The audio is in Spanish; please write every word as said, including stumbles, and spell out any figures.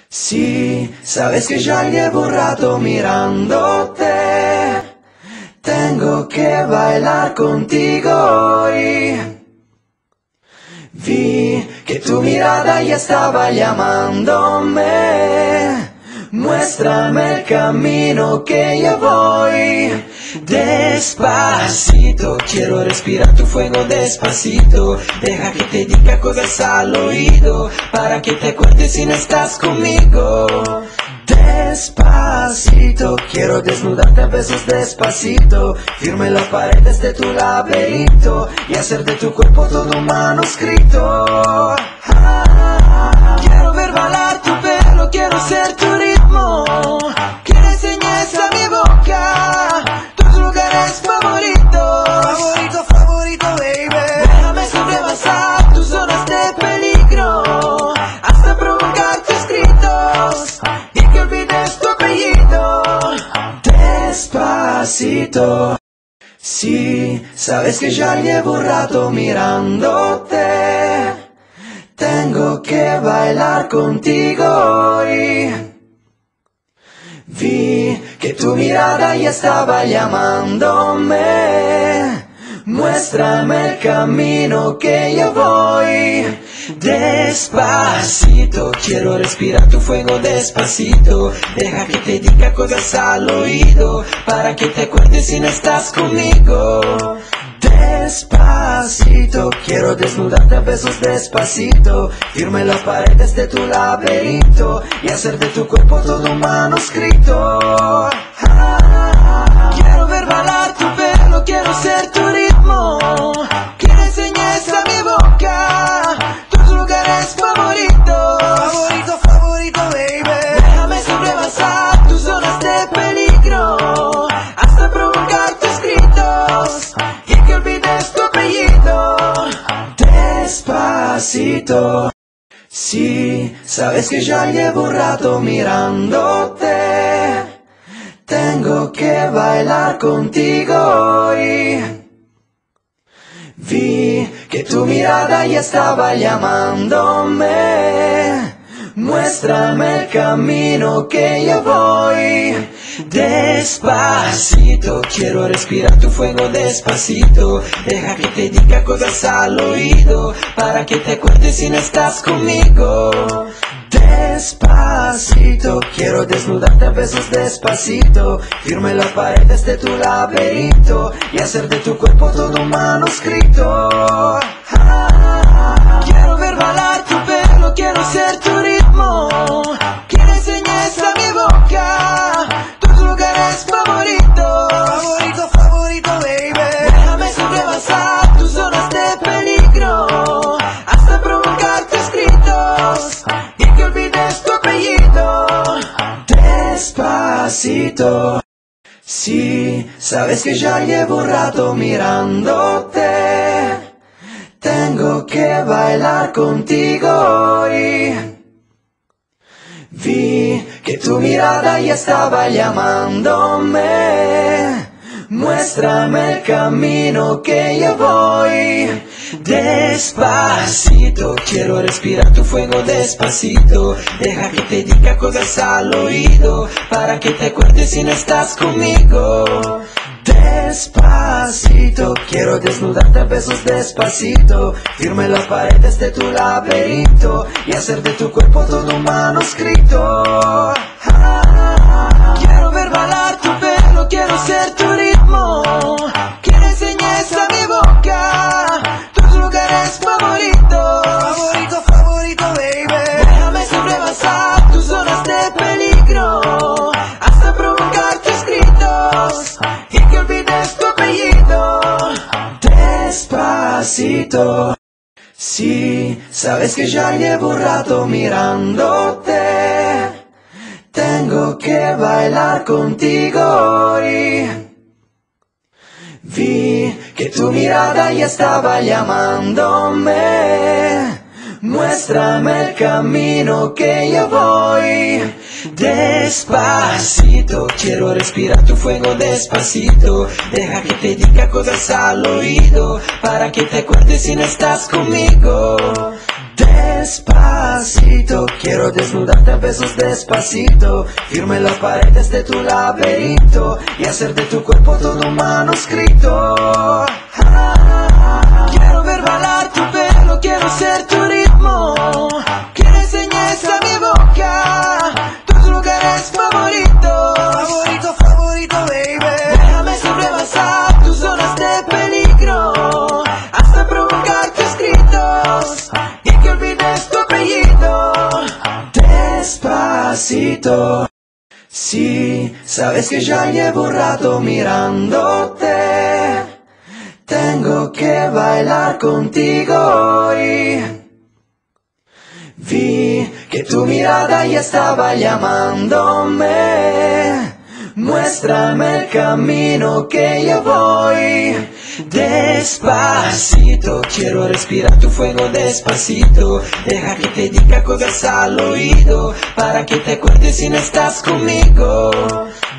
Sí, sabes que ya llevo un rato mirándote. Tengo que bailar contigo hoy. Vi que tu mirada ya estaba llamándome. Muéstrame el camino que yo voy. Despacito, quiero respirar tu fuego despacito. Deja que te diga cosas al oído, para que te acuerdes si no estás conmigo. Despacito, quiero desnudarte a besos despacito. Firme las paredes de tu laberinto y hacer de tu cuerpo todo un manuscrito. Ah, quiero ver bailar tu pelo, quiero ser tu ritmo. Que le enseñes a mi boca tus lugares favoritos. Favorito, favorito, baby. Déjame sobrepasar tus zonas de peligro hasta provocar tus gritos y que olvides tu apellido. Despacito. Sí, sabes que ya llevo un rato mirándote. Tengo que bailar contigo hoy. Vi que tu mirada ya estaba llamándome. Muéstrame el camino que yo voy. Despacito, quiero respirar tu fuego despacito. Deja que te diga cosas al oído, para que te acuerdes si no estás conmigo. Despacito, quiero desnudarte a besos despacito. Firme las paredes de tu laberinto y hacer de tu cuerpo todo un manuscrito. Ah, quiero ver bailar tu pelo, quiero ser tu ritmo. Que le enseñes a mi boca tus lugares favoritos. Favorito, favorito, baby. Déjame sobrepasar tus zonas de peligro hasta provocar tus gritos y que olvides tu apellido. Despacito. Sí, sabes que ya llevo un rato mirándote. Tengo que bailar contigo hoy. Vi que tu mirada ya estaba llamándome. Muéstrame el camino que yo voy. Despacito, quiero respirar tu fuego despacito. Deja que te diga cosas al oído, para que te acuerdes si no estás conmigo. Despacito, quiero desnudarte a besos despacito. Firme las paredes de tu laberinto y hacer de tu cuerpo todo un manuscrito. Ah, quiero ver bailar tu pelo, quiero ser tu ritmo. Que le enseñes a mi boca tus lugares favoritos. Favorito, favorito, baby. Déjame sobrepasar tus zonas de peligro hasta provocar tus gritos y que olvides tu apellido. Despacito. Sí, sabes que ya llevo un rato mirándote. Tengo que bailar contigo hoy. Vi que tu mirada ya estaba llamándome. Muéstrame el camino que yo voy. Despacito, quiero respirar tu fuego despacito. Deja que te diga cosas al oído, para que te acuerdes si no estás conmigo. Despacito, quiero desnudarte a besos despacito. Firme las paredes de tu laberinto y hacer de tu cuerpo todo un manuscrito. Ah, quiero ver bailar tu pelo, quiero ser tu ritmo. Que le enseñes a mi boca tus lugares favoritos. Favorito, favorito, baby. Déjame sobrepasar tus zonas de peligro hasta provocar tus gritos y que olvides tu apellido. Despacito. Sí, sabes que ya llevo un rato mirándote. Tengo que bailar contigo hoy. Vi que tu mirada ya estaba llamándome. Muéstrame el camino que yo voy. Despacito, quiero respirar tu fuego despacito. Deja que te diga cosas al oído, para que te acuerdes si no estás conmigo. Despacito, quiero desnudarte a besos despacito, firme las paredes de tu laberinto y hacer de tu cuerpo todo un manuscrito. Ah, quiero ver bailar tu pelo, quiero ser tu ritmo, que le enseñes a mi boca tus lugares favoritos. Favorito, favorito, baby. Déjame sobrepasar tus zonas de peligro hasta provocar tus gritos y que olvides tu apellido. Despacito, si sabes que ya llevo un rato mirándote, tengo que bailar contigo hoy. Vi que tu mirada ya estaba llamándome, muéstrame el camino que yo voy. Despacito, quiero respirar tu fuego despacito, deja que te diga cosas al oído, para que te acuerdes si no estás conmigo.